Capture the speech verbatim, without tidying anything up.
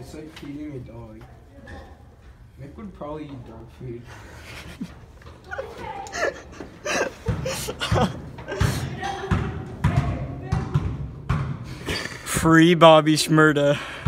It's like feeding a dog. Nick would probably eat dog food. Free Bobby Shmurda.